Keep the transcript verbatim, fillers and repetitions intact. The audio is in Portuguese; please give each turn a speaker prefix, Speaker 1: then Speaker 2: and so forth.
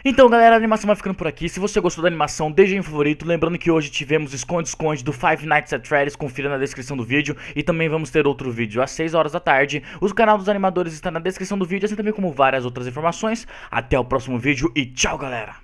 Speaker 1: Então galera, a animação vai ficando por aqui. Se você gostou da animação, deixa em favorito. Lembrando que hoje tivemos esconde-esconde do Five Nights at Freddy's. Confira na descrição do vídeo. E também vamos ter outro vídeo às seis horas da tarde. O canal dos animadores está na descrição do vídeo, assim também como várias outras informações. Até o próximo vídeo e tchau galera.